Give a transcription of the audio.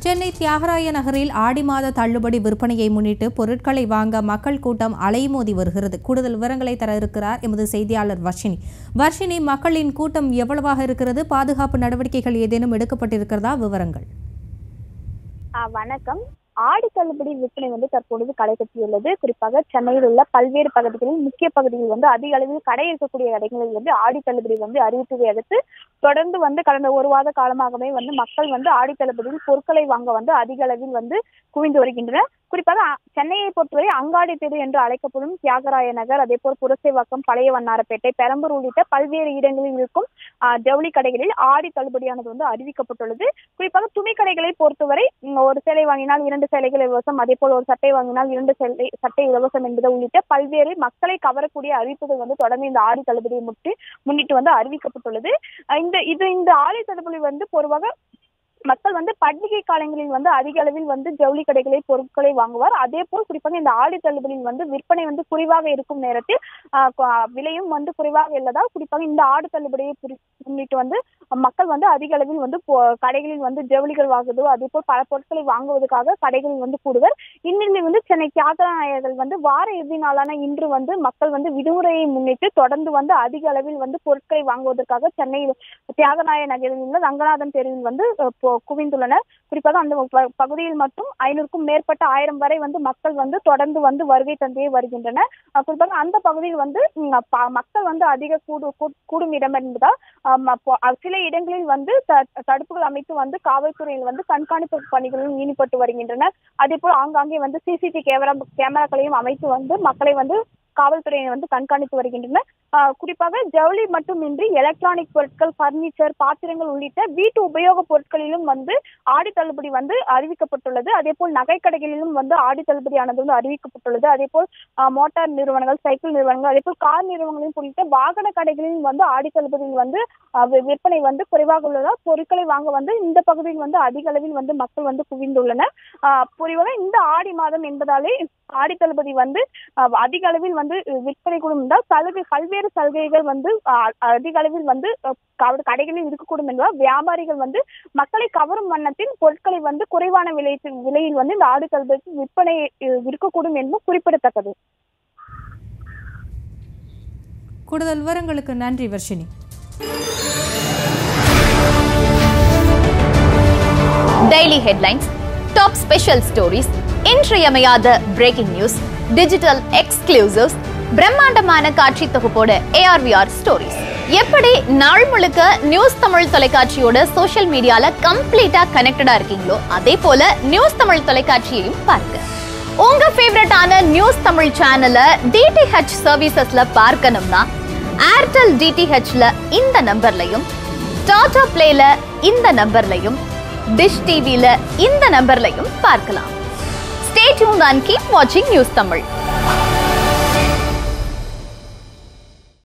சென்னை தியாகராய நகரில் ஆடி மாத தள்ளுபடி விற்பனையை முன்னிட்டு பொருட்களை வாங்க மக்கள் கூட்டம் அலைமோதி வருகிறது. கூடுதல் விவரங்களை தர இருக்கிறார் எமது செய்தியாளர் வர்ஷினி. மக்களின் கூட்டம் எவ்வளவாக இருக்கிறது? பாதுகாப்பு நடவடிக்கைகள் ஏதேனும் எடுக்கப்பட்டிருக்கிறதா? விவரங்கள். வணக்கம். ஆடி தள்ளுபடி விற்பனை தற்பொழுது களை கட்டியுள்ளது. குறிப்பாக சென்னையில் உள்ள பல்வேறு பகுதிகளில் முக்கிய பகுதியில் அதிக அளவில் கடை இருக்கக்கூடிய இடங்களில் ஆடி தள்ளுபடி அறிவித்ததை அடுத்து தொடர்ந்து கடந்த ஒரு வார காலமாகவே மக்கள் ஆடி தள்ளுபடியில் பொருட்களை வாங்க அதிக அளவில் குவிந்து வருகின்றனர். குறிப்பாக சென்னையை பொறுத்தவரை அங்காடி தெரு என்று அழைக்கப்படும் தியாகராய நகர், அதே போல் புரசைவாக்கம், பழைய வண்ணாரப்பேட்டை, பெரம்பூர் உள்ளிட்ட பல்வேறு இடங்களில் இருக்கும் ஜவுளி கடைகளில் ஆடி தள்ளுபடியானது அறிவிக்கப்பட்டுள்ளது. குறிப்பாக துணி கடைகளை பொறுத்தவரை ஒரு சேலை வாங்கினால் 2 சேலைகள் இலவசம், அதே போல் ஒரு சட்டை வாங்கினால் 2 சட்டை இலவசம் என்பது உள்ளிட்ட பல்வேறு மக்களை கவரக்கூடிய அறிவிப்புகள் தொடர்ந்து இந்த ஆடி தள்ளுபடியை முன்னிட்டு அறிவிக்கப்பட்டுள்ளது. இந்த ஆடி தள்ளுபடி பொதுவாக மக்கள் பண்டிகை காலங்களில் அதிக அளவில் ஜவுளி கடைகளை பொருட்களை வாங்குவார். அதே போல் குறிப்பாக இந்த ஆடி தள்ளுபடியில் விற்பனை குறைவாக இருக்கும் நேரத்தில் விலையும் குறைவாக உள்ளதால் குறிப்பாக இந்த ஆடி தள்ளுபடியை முன்னிட்டு மக்கள் அதிக அளவில் கடைகளில் ஜவுளிகள் வாங்குவது, அதே போல் பல பொருட்களை வாங்குவதற்காக கடைகளில் கூடுவர். இந்நிலையில் சென்னை தியாகராயர்கள் வார இறுதி நாளான இன்று மக்கள் விடுமுறையை முன்னிட்டு தொடர்ந்து அதிக அளவில் பொருட்களை வாங்குவதற்காக சென்னையில் தியாகராய நகரில் உள்ள ரங்கநாதன் தெருவில் குவிந்துள்ளனர். குறிப்பாக அந்த பகுதியில் மட்டும் 500க்கும் மேற்பட்ட 1000 வரை மக்கள் தொடர்ந்து வருகை தந்தே வருகின்றனர். குறிப்பாக அந்த பகுதியில் மக்கள் அதிக கூடும் இடம் என்பதால் சில இடங்களில் தடுப்புகள் அமைத்து காவல்துறையில் கண்காணிப்பு பணிகளில் ஈடுபட்டு வருகின்றனர். அதே போல் ஆங்காங்கே சிசிடிவி கேமராக்களையும் அமைத்து மக்களை காவல்துறையினர் கண்காணித்து வருகின்றனர். குறிப்பாக ஜவுளி மட்டுமின்றி எலக்ட்ரானிக் பொருட்கள், பர்னிச்சர், பாத்திரங்கள் உள்ளிட்ட வீட்டு உபயோக பொருட்களிலும் ஆடி தள்ளுபடி அறிவிக்கப்பட்டுள்ளது. அதே போல் நகைக்கடைகளிலும் ஆடி தள்ளுபடியானது அறிவிக்கப்பட்டுள்ளது. அதே போல் மோட்டார் நிறுவனங்கள், சைக்கிள் நிறுவனங்கள், அதே போல் கார் நிறுவனங்களையும் உள்ளிட்ட வாகன கடைகளிலும் ஆடி தள்ளுபடியில் விற்பனை குறைவாக உள்ளதால் பொருட்களை வாங்க இந்த பகுதியில் அதிக அளவில் மக்கள் குவிந்துள்ளனர். பொதுவாக இந்த ஆடி மாதம் என்பதாலே ஆடி தள்ளுபடி அதிக அளவில் விற்பனை கூடும் என்றால் பல்வேறு சலுகைகள் அதிக அளவில் கடைகளில் இருக்கக்கூடும் என்பதால் வியாபாரிகள் மக்களை கவரும் வண்ணத்தில் பொருட்களை குறைவான விலையில் இந்த ஆடி தள்ளுபடி விற்பனை இருக்கக்கூடும் என்பது குறிப்பிடத்தக்கது. கூடுதல் விவரங்களுக்கு நன்றி Varshini. Daily headlines, top special stories, இன்றியமையாத பிரேக்கிங் நியூஸ், டிஜிட்டல் எக்ஸ்க்ளூசிவ்ஸ், பிரம்மாண்டமான காட்சி தொகுப்போட ARVR ஸ்டோரிஸ். எப்படி நாள் முழுக்க நியூஸ் தமிழ் தொலைக்காட்சியோட சோஷியல் மீடியால கம்ப்ளீட்டா கனெக்டடா இருக்கீங்களோ அதே போல நியூஸ் தமிழ் தொலைக்காட்சியையும் பாருங்க. உங்க ஃபேவரட்டான நியூஸ் தமிழ் சேனலை DTH சர்வீசஸ்ல பார்க்கணும்னா ஏர்டெல் DTHல இந்த நம்பர்லையும், டாடா பிளேல இந்த நம்பர்லையும், டிஷ் டிவில இந்த நம்பர்லையும் பார்க்கலாம். Stay tuned and keep watching News Tamil.